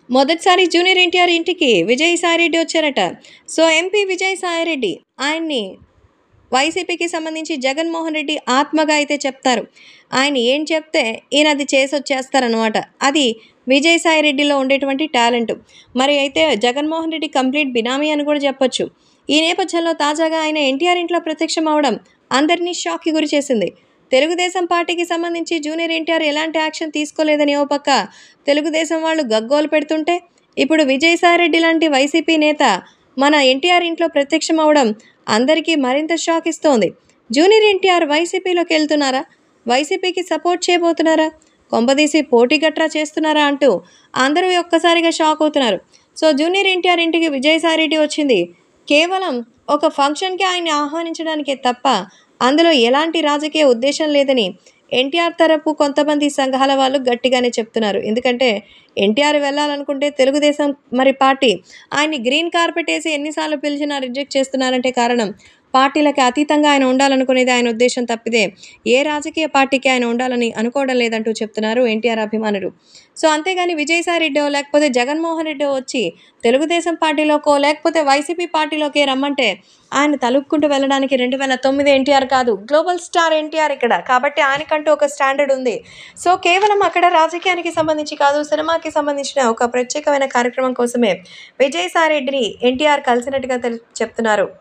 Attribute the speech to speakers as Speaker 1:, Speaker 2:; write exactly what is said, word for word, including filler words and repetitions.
Speaker 1: మొదటిసారి జూనియర్ ఎన్టీఆర్ ఇంటికి విజయసాయిరెడ్డి వచ్చారట. సో, ఎంపీ విజయసాయిరెడ్డి ఆయన్ని వైసీపీకి సంబంధించి జగన్మోహన్ రెడ్డి ఆత్మగా అయితే చెప్తారు. ఆయన ఏం చెప్తే ఈయన అది చేసొచ్చేస్తారనమాట. అది విజయసాయిరెడ్డిలో ఉండేటువంటి టాలెంట్. మరి అయితే జగన్మోహన్ రెడ్డి కంప్లీట్ బినామీ అని కూడా చెప్పొచ్చు. ఈ నేపథ్యంలో తాజాగా ఆయన ఎన్టీఆర్ ఇంట్లో ప్రత్యక్షం అవ్వడం అందరినీ షాక్‌కి గురి చేసింది. తెలుగుదేశం పార్టీకి సంబంధించి జూనియర్ ఎన్టీఆర్ ఎలాంటి యాక్షన్ తీసుకోలేదని ఓ పక్క తెలుగుదేశం వాళ్ళు గగ్గోలు పెడుతుంటే, ఇప్పుడు విజయసాయిరెడ్డి లాంటి వైసీపీ నేత మన ఎన్టీఆర్ ఇంట్లో ప్రత్యక్షం అవ్వడం అందరికీ మరింత షాక్ ఇస్తోంది. జూనియర్ ఎన్టీఆర్ వైసీపీలోకి వెళ్తున్నారా? వైసీపీకి సపోర్ట్ చేయబోతున్నారా? కొంపదీసి పోటీ గట్రా చేస్తున్నారా అంటూ అందరూ ఒక్కసారిగా షాక్ అవుతున్నారు. సో, జూనియర్ ఎన్టీఆర్ ఇంటికి విజయసాయిరెడ్డి వచ్చింది కేవలం ఒక ఫంక్షన్‌కి ఆయన్ని ఆహ్వానించడానికే తప్ప అందులో ఎలాంటి రాజకీయ ఉద్దేశం లేదని ఎన్టీఆర్ తరపు కొంతమంది సంఘాల వాళ్ళు గట్టిగానే చెప్తున్నారు. ఎందుకంటే ఎన్టీఆర్ వెళ్ళాలనుకుంటే తెలుగుదేశం మరి పార్టీ ఆయన్ని గ్రీన్ కార్పెట్ ఏసి ఎన్నిసార్లు పిలిచినా రిజెక్ట్ చేస్తున్నారంటే కారణం పార్టీలకి అతీతంగా ఆయన ఉండాలనుకునేది ఆయన ఉద్దేశం తప్పితే ఏ రాజకీయ పార్టీకి ఆయన ఉండాలని అనుకోవడం లేదంటూ చెప్తున్నారు ఎన్టీఆర్ అభిమానులు. సో, అంతేగాని విజయసాయిరెడ్డో లేకపోతే జగన్మోహన్ రెడ్డో వచ్చి తెలుగుదేశం పార్టీలోకో లేకపోతే వైసీపీ పార్టీలోకే రమ్మంటే ఆయన తలుపుకుంటూ వెళ్ళడానికి రెండు వేల తొమ్మిది ఎన్టీఆర్ కాదు, గ్లోబల్ స్టార్ ఎన్టీఆర్ ఇక్కడ. కాబట్టి ఆయనకంటూ ఒక స్టాండర్డ్ ఉంది. సో, కేవలం అక్కడ రాజకీయానికి సంబంధించి కాదు, సినిమాకి సంబంధించిన ఒక ప్రత్యేకమైన కార్యక్రమం కోసమే విజయసాయిరెడ్డిని ఎన్టీఆర్ కలిసినట్టుగా తెల్ చెప్తున్నారు.